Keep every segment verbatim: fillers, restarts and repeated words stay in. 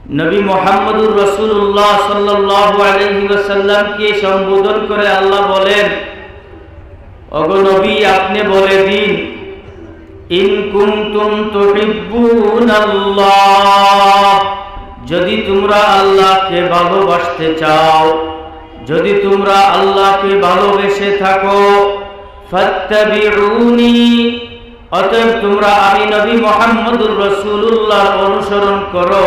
নবী মুহাম্মদুর রাসূলুল্লাহ সাল্লাল্লাহু আলাইহি ওয়াসাল্লামকে সম্বোধন করে আল্লাহ বলেন, ওগো নবী আপনি বলে দিন, ইন কুনতুম তুহিব্বুনাল্লাহ, যদি তোমরা আল্লাহকে ভালোবাসতে চাও, যদি তোমরা আল্লাহকে ভালোবেসে থাকো, ফাত্তাবিউনি, অতএব তোমরা আমি নবী মুহাম্মদুর রাসূলুল্লাহর অনুসরণ করো,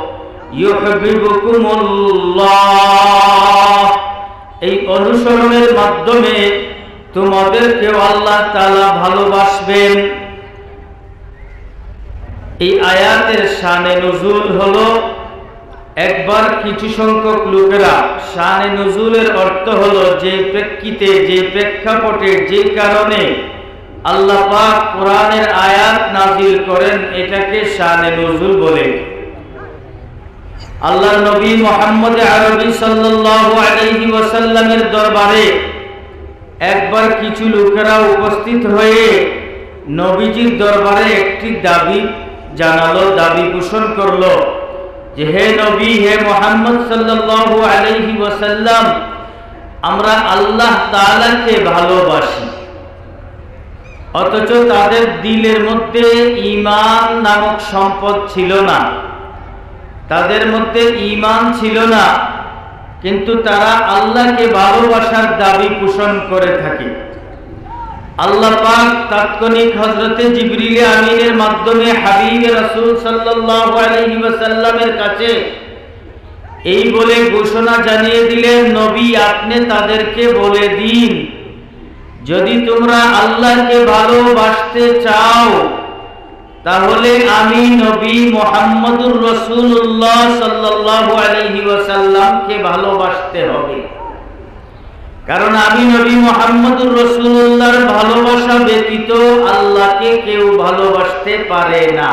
ইউহিব্বুকুমুল্লাহ, এই অনুসরণের মাধ্যমে তোমাদেরকেও আল্লাহ তাআলা ভালোবাসবেন। এই আয়াতের শানে নুজুল হলো, একবার কিছু সংখ্যক লোকেরা শানে নুজুলের অর্থ হলো যে প্রেক্ষিতে, যে প্রেক্ষাপটে, যে কারণে আল্লাহ পাক কোরআনের আয়াত নাযিল করেন এটাকে শানে নুজুল বলে। আল্লাহর নবী মুহাম্মদ আরবি সাল্লাল্লাহু আলাইহি ওয়াসাল্লামের দরবারে একবার কিছু লোকেরা উপস্থিত হয়ে নবীজির দরবারে একটি দাবি জানালো, দাবি পোষণ করলো যে হে নবী, হে মুহাম্মদ সাল্লাল্লাহু আলাইহি ওয়াসাল্লাম, আমরা আল্লাহ তাআলাকে ভালোবাসি, অথচ তাদের দিলের মধ্যে ঈমান নামক সম্পদ ছিল না, তাদের মধ্যে ঈমান ছিল না, কিন্তু তারা আল্লাহকে ভালোবাসার দাবি পোষণ করে থাকে। আল্লাহ পাক তাৎক্ষণিক হযরতে জিবরিল আমিনের মাধ্যমে হাবিব রাসূল সাল্লাল্লাহু আলাইহি ওয়াসাল্লামের কাছে এই বলে ঘোষণা জানিয়ে দিলেন, নবী আপনি তাদেরকে বলে দিন, যদি তোমরা আল্লাহকে ভালোবাসতে চাও তাহলে আমি নবী মুহাম্মদুর রাসূলুল্লাহ সাল্লাল্লাহু আলাইহি ওয়াসাল্লামকে ভালোবাসতে হবে, কারণ আমি নবী মুহাম্মদুর রাসূলুল্লাহর ভালোবাসা ব্যতীত আল্লাহকে কেউ ভালোবাসতে পারে না।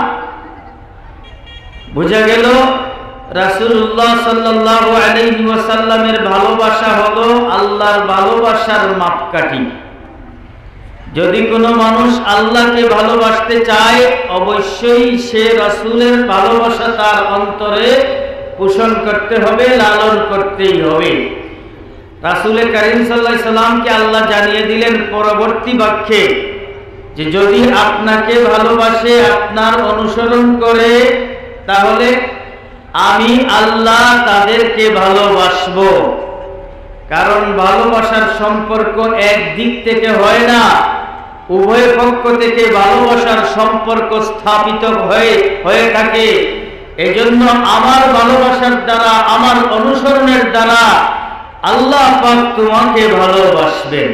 বুঝা গেল রাসূলুল্লাহ সাল্লাল্লাহু আলাইহি ওয়াসাল্লামের ভালোবাসা হলো আল্লাহর ভালোবাসার মাপকাঠি। যদি কোনো মানুষ আল্লাহকে ভালোবাসতে চায় অবশ্যই সে রাসূলের ভালোবাসা তার অন্তরে পোষণ করতে হবে, লালন করতেই হবে। রাসূল কারীম সাল্লাল্লাহু আলাইহি সাল্লামকে আল্লাহ জানিয়ে দিলেন পরবর্তী বাক্যে যে যদি আপনাকে ভালোবাসে, আপনার অনুসরণ করে, তাহলে আমি আল্লাহ তাদেরকে ভালোবাসবো। কারণ ভালোবাসার সম্পর্ক এক দিক থেকে হয় না, উভয় পক্ষ থেকে ভালোবাসার সম্পর্ক স্থাপিত হয়ে হয়ে থাকে। এজন্য আমার ভালোবাসার দ্বারা, আমার অনুসরণের দ্বারা আল্লাহ পাক তোমাকে ভালোবাসবেন।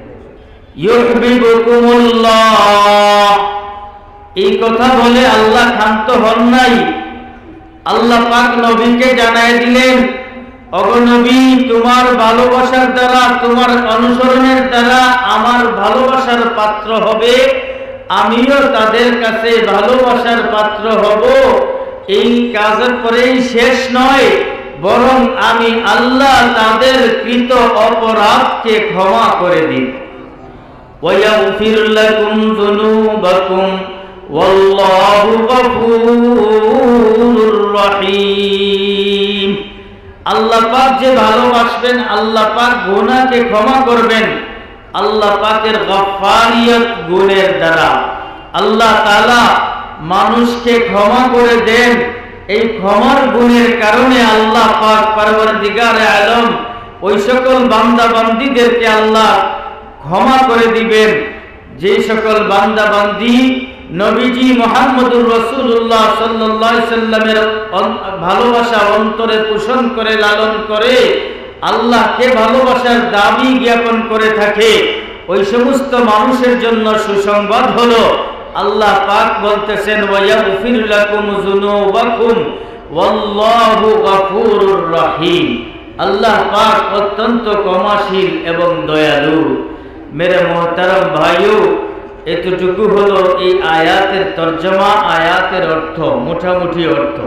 ইউহিব্বুকুমুল্লাহ, এই কথা বলে আল্লাহ ক্ষান্ত হন নাই। আল্লাহ পাক নবীকে জানায় দিলেন, ওগো নবী, তোমার ভালোবাসার দ্বারা, তোমার অনুসরণের দ্বারা আমার ভালোবাসার পাত্র হবে, আমিও তাদের কাছে ভালোবাসার পাত্র হব। এই কাজের পরেই শেষ নয়, বরং আমি আল্লাহ তাদের কৃত অপরাধকে ক্ষমা করে দিই। ওয়ায়াগফির লাকুম যুনুবাকুম ওয়াল্লাহু গফুরুর রহিম। আল্লাহ পাক যে ভালোবাসবেন, আল্লাহ পাক গুনাহকে ক্ষমা করবেন আল্লাহ পাকের গফফারিয়ত গুণের দ্বারা। আল্লাহ তাআলা মানুষকে ক্ষমা করে দেন, এই ক্ষমার গুণের কারণে আল্লাহ পাক পরওয়ারদিগারে আলম ওই সকল বান্দা বান্দীদেরকে আল্লাহ ক্ষমা করে দিবেন যে সকল বান্দা বান্দী নবীজি মুহাম্মদুর রাসূলুল্লাহ সাল্লাল্লাহু আলাইহি সাল্লামের ভালোবাসা অন্তরে পোষণ করে, লালন করে, আল্লাহকে ভালোবাসার দাবি জ্ঞাপন করে থাকে। ওই সমস্ত মানুষের জন্য সুসংবাদ হলো আল্লাহ পাক বলতেছেন, ওয়ায়াগফির লাকুম যুনুবাকুম ওয়াল্লাহু গফুরুর রহিম। আল্লাহ পাক অত্যন্ত ক্ষমাশীল এবং দয়ালু। মেরে মোহতারম ভাইও, এতটুকু হলো এই আয়াতের তরজমা, আয়াতের অর্থ, মোটামুটি অর্থ।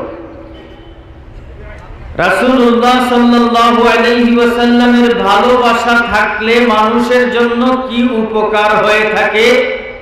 রাসূলুল্লাহ সাল্লাল্লাহু আলাইহি ওয়াসাল্লামের ভালোবাসা থাকলে মানুষের জন্য কি উপকার হয়ে থাকে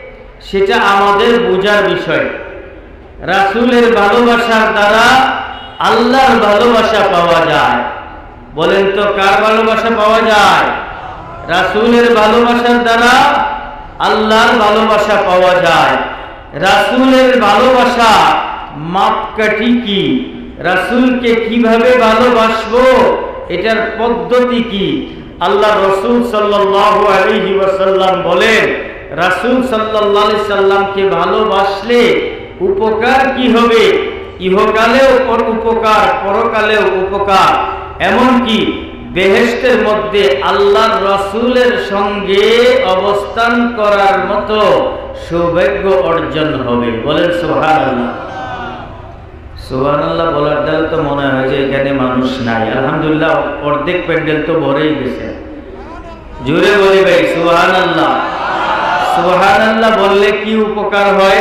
সেটা আমাদের বোঝার বিষয়। রাসূলের ভালোবাসার দ্বারা আল্লাহর ভালোবাসা পাওয়া যায়। বলেন তো কার ভালোবাসা পাওয়া যায়? রাসূলের ভালোবাসার দ্বারা আল্লাহর ভালোবাসা পাওয়া যায়। রাসূলের ভালোবাসা মাপকাঠি কি? রাসূলকে কিভাবে ভালোবাসবো এটার পদ্ধতি কি? আল্লাহ রাসূল সাল্লাল্লাহু আলাইহি ওয়াসাল্লাম বলেন, রাসূল সাল্লাল্লাহু আলাইহি সাল্লামকে ভালোবাসলে উপকার কি হবে? ইহকালেও উপকার, পরকালেও উপকার। এমনকি বেহেশতের মধ্যে আল্লাহর রাসূলের সঙ্গে অবস্থান করার মতো সৌভাগ্য অর্জন হবে। বলেন সুবহানাল্লাহ। সুবহানাল্লাহ বলার দ্বারা তো মনে হয় যে এখানে মানুষ নাই। আলহামদুলিল্লাহ, অর্ধেক প্যান্ডেল তো ভরেই গেছে। জোরে বলি ভাই সুবহানাল্লাহ। সুবহানাল্লাহ বললে কি উপকার হয়?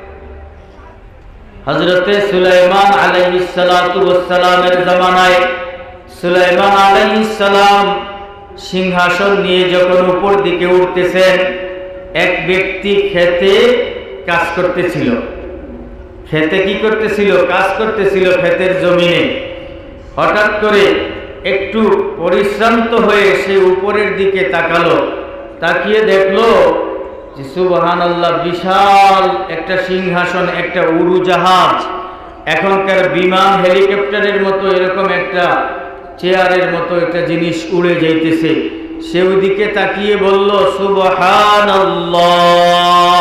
হযরতে সুলাইমান আলাইহিস সালাতু ওয়াস সালামের জামানায় সুলাইমান আলাইহিস সালাম সিংহাসন নিয়ে যখন উপর দিকে উঠতেছেন, এক ব্যক্তি খেতে কাজ করতেছিল। খেতে কি করতেছিল? কাজ করতেছিল ক্ষেতের জমিনে। হঠাৎ করে একটু পরিশ্রান্ত হয়ে সে উপরের দিকে তাকালো। তাকিয়ে দেখলো যে সুবহানাল্লাহ, বিশাল একটা সিংহাসন, একটা উড়োজাহাজ, এখনকার বিমান হেলিকপ্টারের মতো এরকম একটা চেয়ারের মতো একটা জিনিস উড়ে যাইতেছে। সে ওইদিকে তাকিয়ে বলল সুবহানাল্লাহ।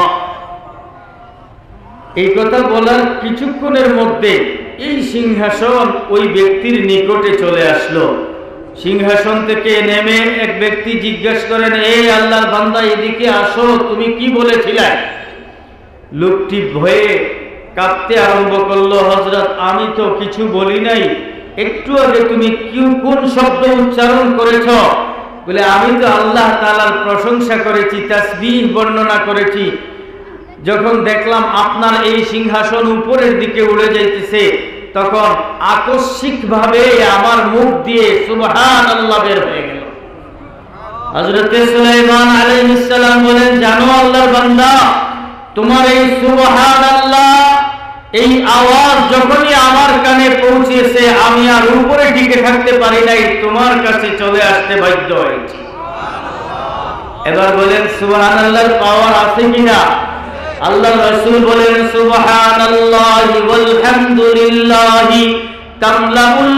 এই কথা বলার কিছুক্ষণের মধ্যে এই সিংহাসন ওই ব্যক্তির নিকটে চলে আসলো। সিংহাসন থেকে নেমে এক ব্যক্তি জিজ্ঞাসা করেন, এই আল্লাহর বান্দা, এদিকে আসো, তুমি কি বলেছিলে? লোকটি ভয়ে কাঁপতে আরম্ভ করলো, হযরত আমি তো কিছু বলি নাই, একটু আগে তুমি কি কোন শব্দ উচ্চারণ করেছ? বলে আমি তো আল্লাহ তাআলার প্রশংসা করেছি, তাসবিহ বর্ণনা করেছি। যখন দেখলাম আপনার এই সিংহাসন উপরের দিকে উড়ে যাইতেছে, তখন আকস্মিকভাবে আমার মুখ দিয়ে সুবহানাল্লাহ বের হয়ে গেল। হযরত সুলাইমান আলাইহিস সালাম বলেন, জানো আল্লাহর বান্দা, তোমার এই সুবহানাল্লাহ এই আওয়াজ যখনই আমার কানে পৌঁছেছে, আমি আর উপরে টিকে থাকতে পারি নাই, তোমার কাছে চলে আসতে বাধ্য হয়েছি। এবার বলেন সুবহানাল্লাহর পাওয়ার আছে কিনা? আল্লাহ রাসূল বলেন সুবহানাল্লাহি ওয়াল হামদুলিল্লাহি তামলাউল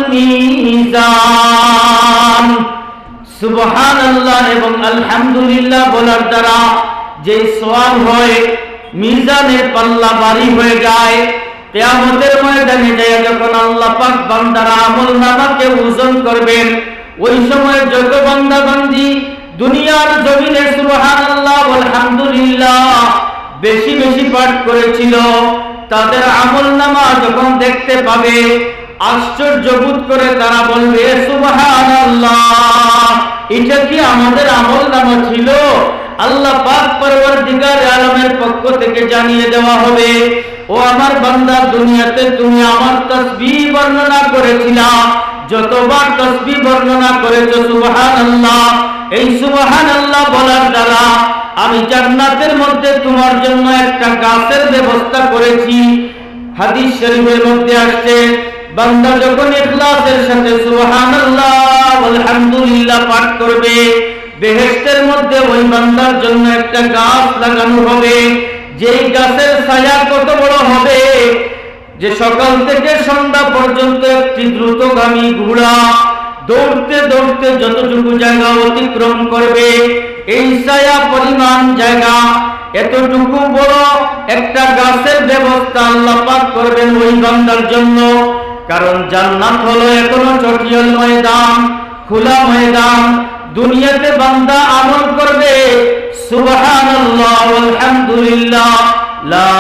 মিজান। সুবহানাল্লাহ এবং আলহামদুলিল্লাহ বলার দ্বারা যে সওয়াব হয়, মিজানের পাল্লা ভারী হয়ে যায়। কিয়ামতের ময়দানে যায় যখন আল্লাহ পাক বান্দার আমলনামাকে ওজন করবেন, ওই সময় যত বান্দা বান্দি দুনিয়ার জমিনে সুবহানাল্লাহ ওয়াল হামদুলিল্লাহ বেশি বেশি পাঠ করেছিল, তাদের আমলনামা যখন দেখতে পাবে, আশ্চর্য বোধ করে তারা বলবে সুবহানাল্লাহ, এটা কি আমাদের আমলনামা ছিল? আল্লাহ পাক পরওয়ারদিগার আলমের পক্ষ থেকে জানিয়ে দেওয়া হবে, ও আমার বান্দা, দুনিয়াতে তুমি আমার তাসবিহ বর্ণনা করেছিলা, যতবার তাসবিহ বর্ণনা করেছো সুবহানাল্লাহ, এই সুবহানাল্লাহ বলার দ্বারা আমি জান্নাতের মধ্যে তোমার জন্য একটা গাছের ব্যবস্থা করেছি। হাদিস শরীফের মধ্যে আসছে, বান্দা যখন ইখলাসের সাথে সুবহানাল্লাহ আলহামদুলিল্লাহ পাঠ করবে, বেহেশতের মধ্যে ওই বান্দার জন্য একটা গাছ লাগানো হবে, যেই গাছের ছায়া কত বড় হবে যে সকাল থেকে সন্ধ্যা পর্যন্ত একটি দ্রুতগামী ঘোড়া দৌড়তে দৌড়তে যতটুকু জায়গা অতিক্রম করবে, এই ছায়া পরিমাণ জায়গা, এতটুকু বড় একটা গাছের ব্যবস্থা আল্লাহ পাক করবেন ওই বান্দার জন্য। কারণ জান্নাত হলো এখনো চটিয়াল ময়দান, খোলা ময়দান। দুনিয়াতে বান্দা আমল করবে সুবহানাল্লাহ আলহামদুলিল্লাহ লা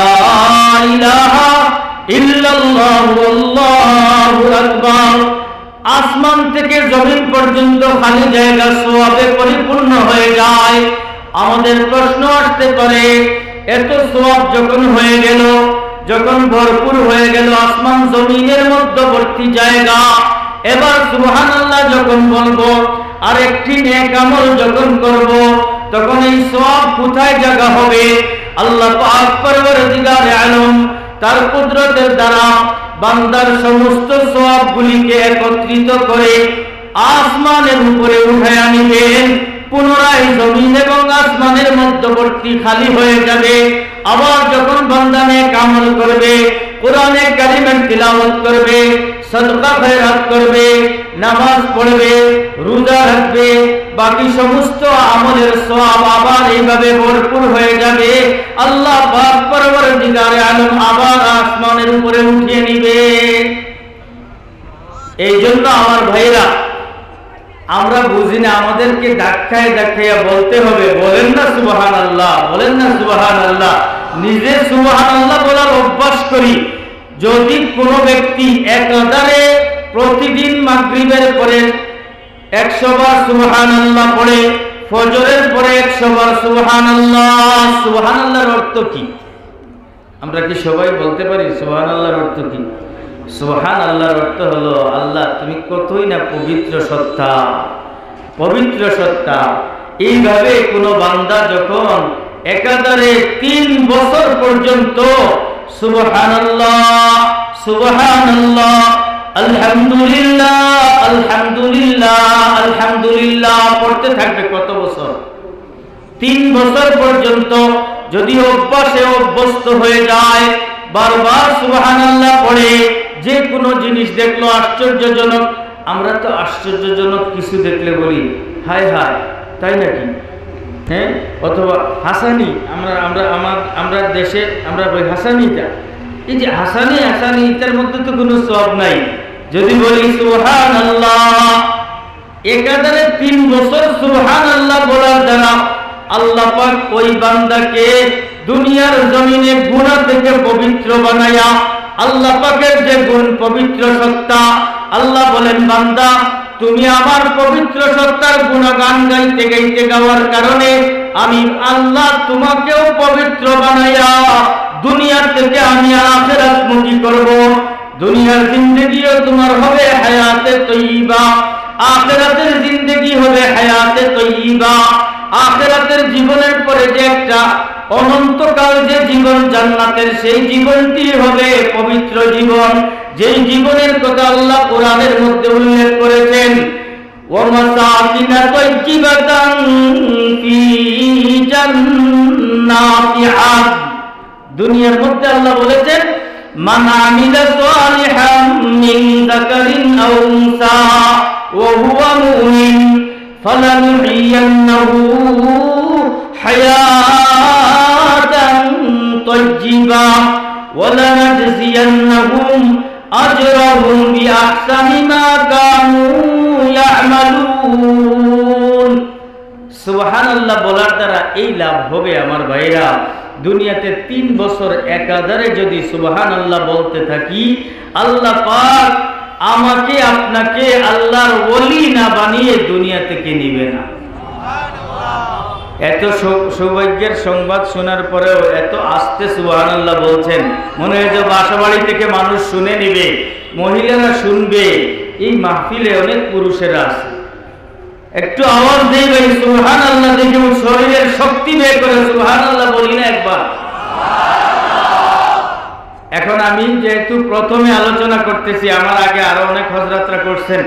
ইলাহা ইল্লাল্লাহ আল্লাহু আকবার, আসমান থেকে জমিন পর্যন্ত খালি জায়গা সওয়াবে পরিপূর্ণ হয়ে যায়। আমাদের প্রশ্ন আসতে পারে, এত সওয়াব যখন হয়ে গেল, যখন ভরপুর হয়ে গেল আসমান জমিনের মধ্যবর্তী জায়গা, এবার সুবহানাল্লাহ যখন বলবো আর একটি নেক আমল যখন করব, তখন এই সওয়াব কোথায় জায়গা হবে? আল্লাহ পাক পরওয়ারদিগার আলম তার কুদরতের দ্বারা বান্দার সমস্ত সওয়াবগুলিকে একত্রিত করে আসমানের উপরে উঠায় আনিবেন। পুনরায় জমিন এবং আসমানের মধ্যবর্তী খালি হয়ে যাবে। আবার যখন বান্দা নেক আমল করবে, কোরআনে কারিমের তিলাওয়াত করবে, সদকা খয়রাত করবে, নামাজ পড়বে, রোজা রাখবে, বাকি সমস্ত আমলের সওয়াব আবার এইভাবে ভরপুর হয়ে যাবে। আল্লাহ পাক পরবর্তীকালে আলম আবার আসমানের উপরে উঠিয়ে নিবে। এই জন্য আমার ভাইরা, আমরা বুঝি না, আমাদেরকে ধাক্কায় ধাক্কায় বলতে হবে। বলেন না সুবহানাল্লাহ, বলেন না সুবহানাল্লাহ। নিজে সুবহানাল্লাহ বলার অভ্যাস করি। যদি কোনো ব্যক্তি একাধারে প্রতিদিন মাগরিবের পরে একশো বার সুবহানাল্লাহ পড়ে, ফজরের পরে একশো বার সুবহানাল্লাহ, সুবহানাল্লাহর অর্থ কি? আমরা কি সবাই বলতে পারি সুবহানাল্লাহর অর্থ কি? সুবহানাল্লাহর অর্থ হলো, আল্লাহ তুমি কতই না পবিত্র সত্তা, পবিত্র সত্তা। এইভাবে কোনো বান্দা যখন একাধারে তিন বছর পর্যন্ত সুবহানাল্লাহ সুবহানাল্লাহ আলহামদুলিল্লাহ আলহামদুলিল্লাহ আলহামদুলিল্লাহ পড়তে থাকবে, কত বছর? তিন বছর পর্যন্ত যদি অভ্যাসে অভ্যস্ত হয়ে যায়, বারবার সুবহানাল্লাহ পড়ে, যে কোনো জিনিস দেখলো আশ্চর্যজনক, আমরা তো আশ্চর্যজনক কিছু দেখলে বলি হায় হায়, তাই নাকি? হ্যাঁ, অথবা হাসানি, আমরা আমরা আমার আমরা দেশে আমরা বলি হাসানিটা, এই যে হাসানি হাসানি এটার মধ্যে তো কোনো সওয়াব নাই। যদি বলি সুবহানাল্লাহ, একাধারে তিন বছর সুবহানাল্লাহ বলার দ্বারা আল্লাহ পাক ওই বান্দাকে দুনিয়ার জমিনে গুনাহ থেকে পবিত্র বানায়া, আল্লাহ পাকের যে গুণ পবিত্র সত্তা, আল্লাহ বলেন বান্দা তুমি আমার পবিত্র সত্তার গুণগান গাইতে গাইতে গাওয়ার কারণে আমি আল্লাহ তোমাকেও পবিত্র বানায়া দুনিয়া থেকে আমি আখিরাতমুখী করব। দুনিয়ার জিন্দেগিও তোমার হবে হায়াতে তয়্যিবা, আখিরাতের জিন্দেগি হবে হায়াতে তয়্যিবা। আখিরাতের জীবনের পরে যে একটা অনন্তকাল যে জীবন জান্নাতের, সেই জীবনটি হবে পবিত্র জীবন, যেই জীবনের কথা আল্লাহ কোরআনের মধ্যে উল্লেখ করেছেন। ওয়া মাসাকিনা তাইয়্যিবাতান ফি জান্নাতি আদ, দুনিয়ার মধ্যে আল্লাহ বলেছেন মান আমিলা সালিহান মিন যাকারিন আও উনসা ওয়া হুয়া মুমিন ফালানুহইয়ান্নাহু হায়াতান তাইয়্যিবা ওয়া লানাজজিয়ান্নাহুম আজরাহুম বিআহসানি মা কানু ইয়ামালুন। সুবহানাল্লাহ বলার দ্বারা এই লাভ হবে আমার ভাইরা, দুনিয়াতে তিন বছর একাধারে যদি সুবহানাল্লাহ বলতে থাকি, আল্লাহ পাক আমাকে আপনাকে আল্লাহর ওলি না বানিয়ে দুনিয়া থেকে নিবে না। এত সৌভাগ্যের সংবাদ শোনার পরেও এত আস্তে সুবহানাল্লাহ বলছেন, মনে হয় যে বাসা বাড়ি থেকে মানুষ শুনে নিবে, মহিলারা শুনবে। এই মাহফিলে অনেক পুরুষেরা আছে, একটু আওয়াজ দেই ভাই সুবহানাল্লাহ, দেখি শরীরের শক্তি বের করে সুবহানাল্লাহ বলি না একবার। এখন আমি যেহেতু প্রথমে আলোচনা করতেছি, আমার আগে আরো অনেক হযরতরা করছেন,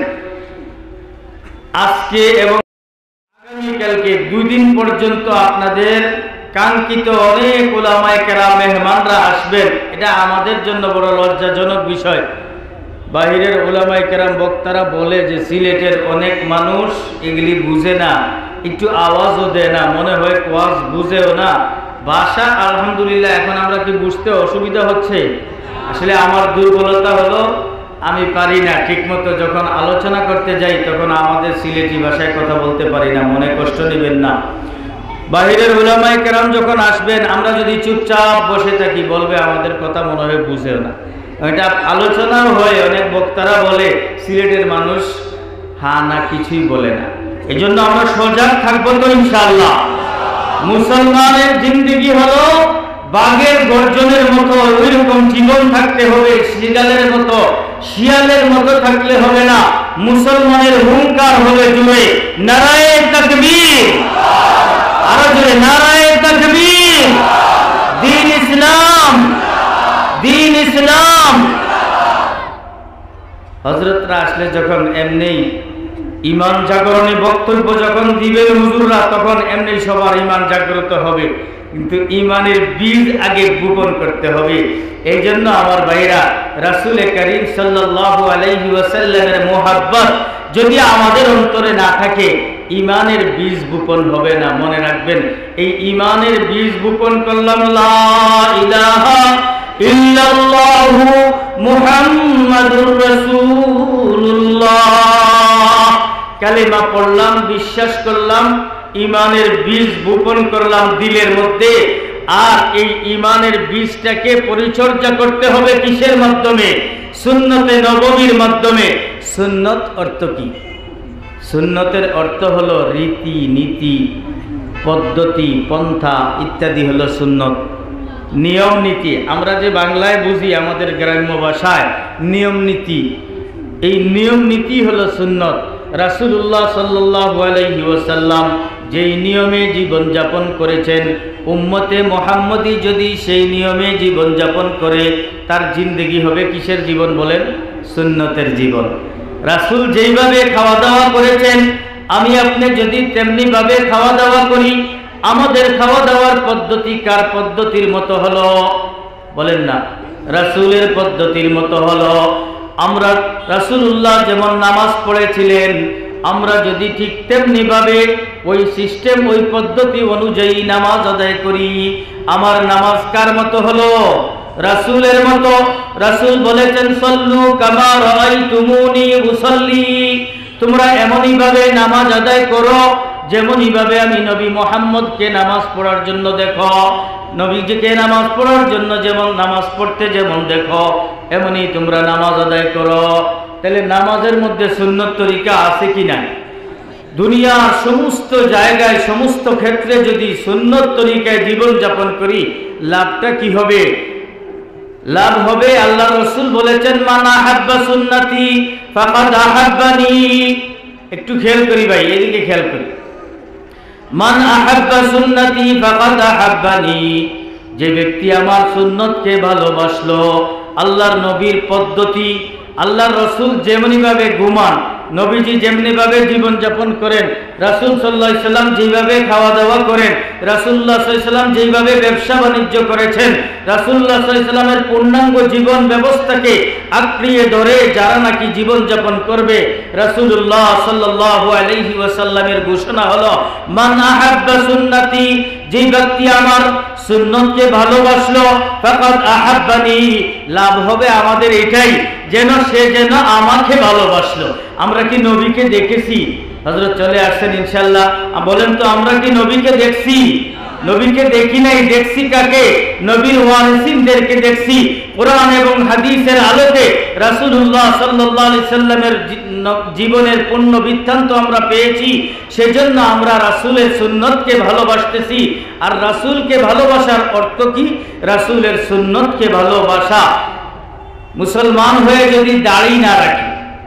আজকে এবং আগামীকালকে দুই দিন পর্যন্ত আপনাদের কাঙ্ক্ষিত অনেক উলামায়ে কেরাম মেহমানরা আসবেন। এটা আমাদের জন্য বড় লজ্জাজনক বিষয়। বাহিরের উলামায়ে কেরাম বক্তারা বলে যে সিলেটের অনেক মানুষ এগুলি বুঝে না, একটু আওয়াজও দেয় না, মনে হয় ওয়াজ বুঝেও না। ভাষা আলহামদুলিল্লাহ এখন আমরা কি বুঝতে অসুবিধা হচ্ছে? আসলে আমার দুর্বলতা হলো আমি পারি না ঠিকমতো, যখন আলোচনা করতে যাই তখন আমাদের সিলেটি ভাষায় কথা বলতে পারি না, মনে কষ্ট নেবেন না। বাহিরের উলামায়ে কেরাম যখন আসবেন, আমরা যদি চুপচাপ বসে থাকি বলবে আমাদের কথা মনে হয় বুঝেও না। এটা আলোচনাও হয়, অনেক বক্তারা বলে সিলেটের মানুষ হা না কিছুই বলে না। এই জন্য আমরা সজাগ থাকবো তো ইনশাআল্লাহ। মুসলমানের জিন্দেগি হলো বাঘের গর্জনের মতো, ওই রকম জীবন থাকতে হবে, শিয়ালের মতো শিয়ালের মতো থাকলে হবে না। মুসলমানের হুঙ্কার হবে জুড়ে নারায়ে তাকবীর, আরো জুড়ে নারায়ে তাকবীর, দ্বীন ইসলাম, দ্বীন ইসলাম, হযরতরা আসলে যখন এমনি ইমান জাগরণে বক্তব্য যখন দিবেন হুজুররা, তখন এমনি সবার ইমান জাগ্রত হবে, কিন্তু ইমানের বীজ আগে বপন করতে হবে। এই জন্য আমার ভাইরা, রাসূল করিম সাল্লাল্লাহু আলাইহি ওয়াসাল্লামের মুহাব্বত যদি আমাদের অন্তরে না থাকে, ইমানের বীজ বপন হবে না। মনে রাখবেন, এই ইমানের বীজ বপন করলাম লা ইলাহা ইল্লাল্লাহু মুহাম্মাদুর রাসূলুল্লাহ, কালিমা পড়লাম, বিশ্বাস করলাম, ইমানের বীজ বপন করলাম দিলের মধ্যে। আর এই ইমানের বীজটাকে পরিচর্যা করতে হবে কিসের মাধ্যমে? সুন্নতে নববীর মাধ্যমে। সুন্নত অর্থ কি? সুন্নতের অর্থ হলো রীতি নীতি, পদ্ধতি, পন্থা ইত্যাদি হলো সুন্নত। নিয়ম নীতি আমরা যে বাংলায় বুঝি, আমাদের গ্রাম্য ভাষায় নিয়ম নীতি, এই নিয়ম নীতি হলো সুন্নত। রাসূলুল্লাহ সাল্লাল্লাহু আলাইহি ওয়াসাল্লাম যেই নিয়মে জীবনযাপন করেছেন, উম্মতে মুহাম্মদী যদি সেই নিয়মে জীবনযাপন করে, তার জিন্দেগি হবে কিসের জীবন বলেন? সুন্নতের জীবন। রাসূল যেইভাবে খাওয়া দাওয়া করেছেন, আমি আপনি যদি তেমনি ভাবে খাওয়া দাওয়া করি, আমাদের খাওয়া দাওয়ার পদ্ধতি কার পদ্ধতির মতো হলো? বলেন না, রাসূলের পদ্ধতির মতো হলো। আমরা রাসূলুল্লাহ যেমন নামাজ পড়েছিলেন, আমরা যদি ঠিক তেমনি ভাবে ওই সিস্টেম, ওই পদ্ধতি অনুযায়ী নামাজ আদায় করি, আমার নামাজ কার মতো হলো? রাসূলের মতো। রাসূল বলেছেন, সল্লু কামা রাআইতুমুনি উসাল্লি, তোমরা এমনই ভাবে নামাজ আদায় করো যেমনই ভাবে আমি নবী মুহাম্মদকে নামাজ পড়ার জন্য দেখো। নবীজিকে নামাজ পড়ার জন্য যেমন নামাজ পড়তে যেমন দেখো, এমনই তোমরা নামাজ আদায় করো। তাহলে নামাজের মধ্যে সুন্নত তরিকা আছে কি না? দুনিয়ার সমস্ত জায়গায়, সমস্ত ক্ষেত্রে যদি সুন্নত তরিকায় জীবন যাপন করি, লাভটা কি হবে? লাভ হবে, আল্লাহ রাসূল বলেছেন, মান আহাব্বা সুন্নতি ফাকাদ আহাব্বানি। একটু খেয়াল করি ভাই, এদিকে খেয়াল করি। মান আহাব্বা সুন্নতি ফাকাদ আহাব্বানি, যে ব্যক্তি আমার সুন্নতকে ভালোবাসলো, আল্লাহর নবীর পদ্ধতি, আল্লাহর রাসূল যেমনি ভাবে ঘুমান, নবীজি যেমনি ভাবে জীবন যাপন করেন, রাসূল সাল্লাল্লাহু আলাইহি সাল্লাম যেভাবে খাওয়া দাওয়া করেন, রাসূলুল্লাহ সাল্লাল্লাহু আলাইহি সাল্লাম যেভাবে ব্যবসা বাণিজ্য করেছেন, রাসূলুল্লাহ সাল্লাল্লাহু আলাইহি সাল্লামের পূর্ণাঙ্গ জীবন ব্যবস্থাকে আঁকড়িয়ে ধরে যারা নাকি জীবন যাপন করবে, রাসূলুল্লাহ সাল্লাল্লাহু আলাইহি ওয়াসাল্লামের ঘোষণা হলো, মান আহাব্বা সুন্নতি, যে ব্যক্তি আমার সুন্নতকে ভালোবাসলো, ফাকাদ আহাব্বানি, লাভ হবে আমাদের এটাই, যেন সে যেন আমাকে ভালোবাসলো। আমরা কি নবীকে দেখেছি? হযরত চলে আসছেন ইনশাআল্লাহ। বলেন তো, আমরা কি নবীকে দেখছি? নবীকে দেখি নাই, দেখছি কাকে? নবীর ওয়ারিসিনদেরকে দেখছি। কোরআন এবং হাদিসের আলোকে রাসূলুল্লাহ সাল্লাল্লাহু আলাইহি সাল্লামের জীবনের পূর্ণ বৃত্তান্ত আমরা পেয়েছি। সেজন্য আমরা রাসূলের সুন্নতকে ভালোবাসতেছি। আর রাসূলকে ভালোবাসার অর্থ কি? রাসূলের সুন্নতকে ভালোবাসা। মুসলমান হয়ে যদি দাড়ি না রাখি,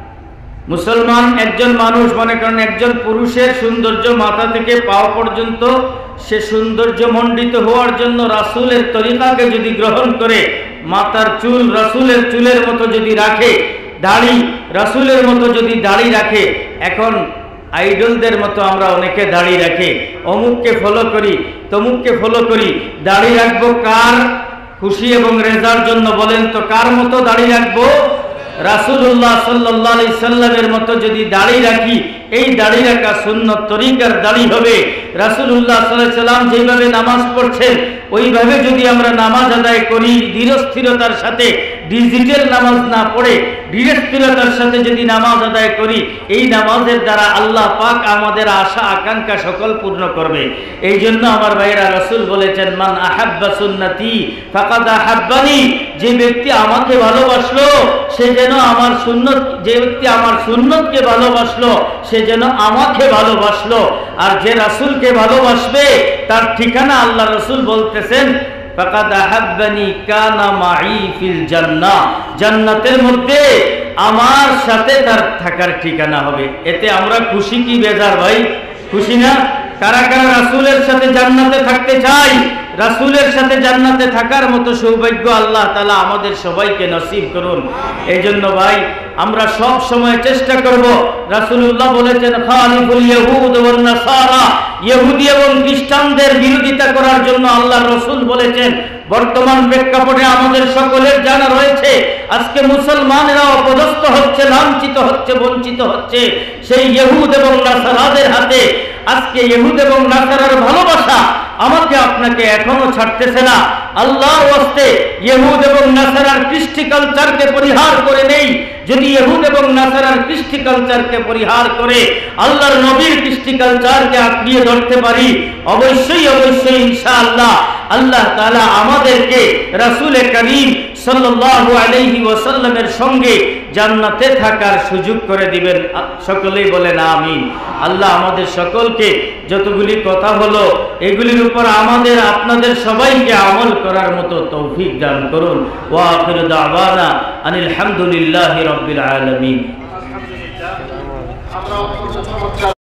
মুসলমান একজন মানুষ, মনে করেন একজন পুরুষের সৌন্দর্য মাথা থেকে পাও পর্যন্ত, সে সৌন্দর্য মণ্ডিত হওয়ার জন্য রাসূলের তরিকাকে যদি গ্রহণ করে, মাথার চুল রাসূলের চুলের মতো যদি রাখে, দাড়ি রাসূলের মতো যদি দাড়ি রাখে, এখন আইডলদের মতো আমরা অনেকে দাড়ি রাখি, অমুককে ফলো করি, তমুককে ফলো করি। দাড়ি রাখবো কার খুশি এবং রেজার জন্য? বলেন তো, কার মতো দাড়ি রাখবো? রাসূলুল্লাহ সাল্লাল্লাহু আলাইহি সাল্লামের মতো যদি দাড়ি রাখি, এই দাড়ি রাখা সুন্নত তরিকার দাড়ি হবে। রাসূলুল্লাহ সাল্লাল্লাহু আলাইহি সাল্লাম যেভাবে নামাজ পড়ছেন, ওইভাবে যদি আমরা নামাজ আদায় করি, ধীরস্থিরতার সাথে, ডিজিটাল নামাজ না পড়ে ধীরস্থিরতার সাথে যদি নামাজ আদায় করি, এই নামাজের দ্বারা আল্লাহ পাক আমাদের আশা আকাঙ্ক্ষা সকল পূর্ণ করবে। এই জন্য আমার ভাইয়েরা, রাসূল বলেছেন, মান আহাব্বা সুন্নতি ফাকাদ আহাব্বানি, যে ব্যক্তি আমাকে ভালোবাসলো সে যেন আমার সুন্নত, যে ব্যক্তি আমার সুন্নতকে ভালোবাসলো সে যেন আমাকে ভালোবাসলো। আর যে রাসূলকে ভালোবাসবে তার ঠিকানা আল্লাহ রাসূল বলতেছেন, ফাকাদ আহাব্বানি কানা মাই ফিল জান্নাহ, জান্নাতের মধ্যে আমার সাথে তার থাকার ঠিকানা হবে। এতে আমরা খুশি কি বেজার ভাই? খুশি না? কারা কারা রাসূলের সাথে জান্নাতে থাকতে চাই? রাসূলের সাথে জান্নাতে থাকার মতো সৌভাগ্য আল্লাহ তাআলা আমাদের সবাইকে নসিব করুন। এই জন্য ভাই আমরা সব সময় চেষ্টা করব, রাসূলুল্লাহ বলেছেন খালিফুল ইয়াহুদ ওয়ান নাসারা, ইহুদি এবং খ্রিস্টানদের বিরোধিতা করার জন্য আল্লাহর রাসূল বলেছেন। বর্তমান প্রেক্ষাপটে আমাদের সকলের জানা রয়েছে আজকে মুসলমানেরা অপদস্থ হচ্ছে, লাঞ্ছিত হচ্ছে, বঞ্চিত হচ্ছে সেই ইহুদ এবং নাসারাদের হাতে। আজকে ইহুদ এবং নাসারার ভালোবাসা আমাকে আপনাকে এখনো ছাড়তেছে না। আল্লাহর ওয়াস্তে ইহুদ এবং নাসারার কৃষ্টি কালচারকে পরিহার করে নেই। যদি ইহুদ এবং নাসারার কৃষ্টি কালচারকে পরিহার করে আল্লাহর নবীর কৃষ্টি কালচারকে আঁকড়িয়ে ধরতে পারি, অবশ্যই অবশ্যই ইনশাআল্লাহ আল্লাহ তাআলা আমাদেরকে রাসূল করিম সাল্লাল্লাহু আলাইহি ওয়াসাল্লামের সঙ্গে জান্নাতে থাকার সুযোগ করে দিবেন। সকলেই বলেন আমিন। আল্লাহ আমাদের সকলকে যতগুলি কথা হলো এগুলির উপর আমাদের আপনাদের সবাইকে আমল করার মতো তৌফিক দান করুন। ওয়া আখিরু দাওয়ানা আনিল হামদুলিল্লাহি রাব্বিল আলামিন।